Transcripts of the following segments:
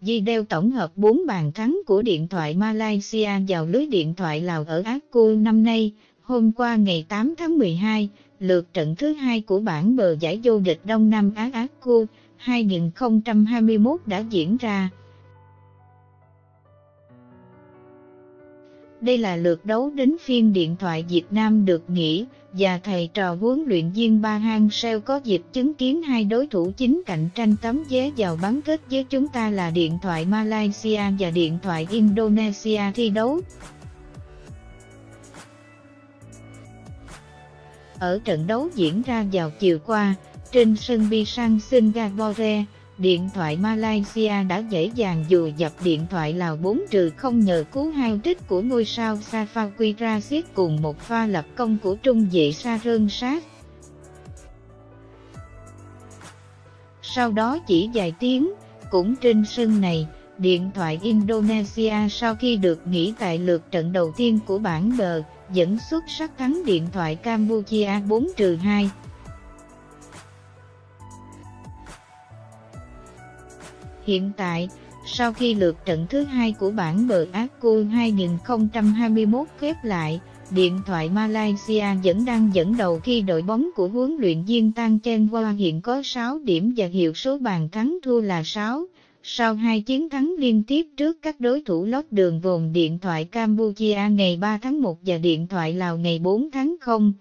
Video tổng hợp 4 bàn thắng của điện thoại Malaysia vào lưới điện thoại Lào ở Aku năm nay. Hôm qua ngày 8 tháng 12, lượt trận thứ 2 của bảng bờ giải vô địch Đông Nam Á Aku 2021 đã diễn ra. Đây là lượt đấu đến phiên điện thoại Việt Nam được nghỉ, và thầy trò huấn luyện viên Ba Hang-seo có dịp chứng kiến hai đối thủ chính cạnh tranh tấm vé vào bán kết với chúng ta là điện thoại Malaysia và điện thoại Indonesia thi đấu. Ở trận đấu diễn ra vào chiều qua, trên sân Pisang Singapore, điện thoại Malaysia đã dễ dàng dùi dập điện thoại Lào 4-0 nhờ cú hat-trick của ngôi sao Safaqui Rashid cùng một pha lập công của trung vệ Sarơn Sát. Sau đó chỉ vài tiếng, cũng trên sân này, điện thoại Indonesia sau khi được nghỉ tại lượt trận đầu tiên của bảng bờ, vẫn xuất sắc thắng điện thoại Campuchia 4-2. Hiện tại, sau khi lượt trận thứ 2 của bảng bờ Aku 2021 khép lại, điện thoại Malaysia vẫn đang dẫn đầu khi đội bóng của huấn luyện viên Tan Cheng Hoa hiện có 6 điểm và hiệu số bàn thắng thua là 6, sau 2 chiến thắng liên tiếp trước các đối thủ lót đường gồm điện thoại Campuchia ngày 3 tháng 1 và điện thoại Lào ngày 4 tháng 0.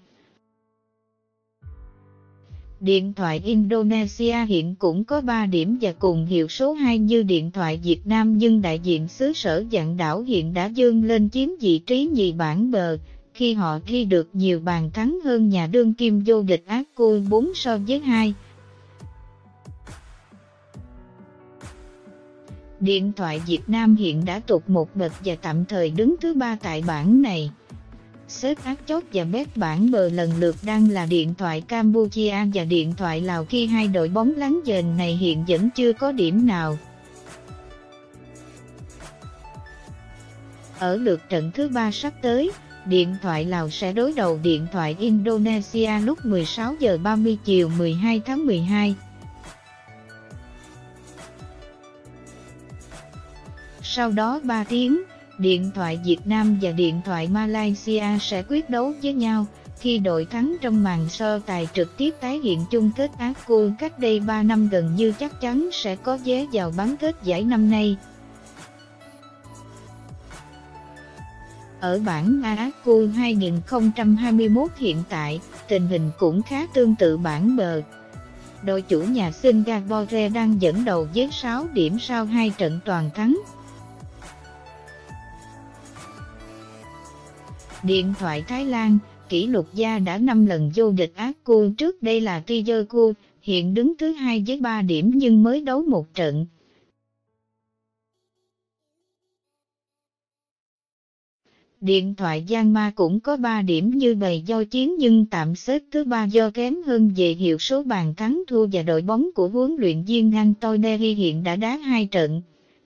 Điện thoại Indonesia hiện cũng có 3 điểm và cùng hiệu số 2 như điện thoại Việt Nam, nhưng đại diện xứ sở Vạn Đảo hiện đã vươn lên chiếm vị trí nhì bảng bờ, khi họ ghi được nhiều bàn thắng hơn nhà đương kim vô địch Aku 4 so với 2. Điện thoại Việt Nam hiện đã tụt một bậc và tạm thời đứng thứ 3 tại bảng này. Xếp áp chót và bét bảng bờ lần lượt đang là điện thoại Campuchia và điện thoại Lào, khi hai đội bóng láng giềng này hiện vẫn chưa có điểm nào. Ở lượt trận thứ 3 sắp tới, điện thoại Lào sẽ đối đầu điện thoại Indonesia lúc 16 giờ 30 chiều 12 tháng 12. Sau đó 3 tiếng, điện thoại Việt Nam và điện thoại Malaysia sẽ quyết đấu với nhau, khi đội thắng trong màn so tài trực tiếp tái hiện chung kết Aku cách đây 3 năm gần như chắc chắn sẽ có vé vào bán kết giải năm nay. Ở bảng Aku 2021 hiện tại, tình hình cũng khá tương tự bảng bờ. Đội chủ nhà Singapore đang dẫn đầu với 6 điểm sau 2 trận toàn thắng. Điện thoại Thái Lan, kỷ lục gia đã 5 lần vô địch Aku trước đây là Tigerku, hiện đứng thứ 2 với 3 điểm nhưng mới đấu 1 trận. Điện thoại Myanmar cũng có 3 điểm như bầy do chiến nhưng tạm xếp thứ 3 do kém hơn về hiệu số bàn thắng thua, và đội bóng của huấn luyện viên Antoneri hiện đã đá 2 trận.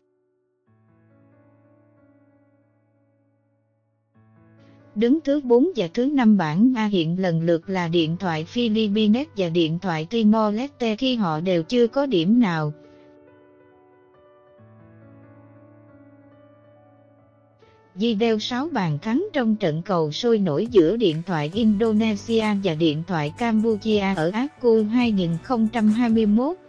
Đứng thứ 4 và thứ 5 bảng A hiện lần lượt là điện thoại Philippines và điện thoại Timor-Leste khi họ đều chưa có điểm nào. Video 6 bàn thắng trong trận cầu sôi nổi giữa điện thoại Indonesia và điện thoại Campuchia ở Aku 2021.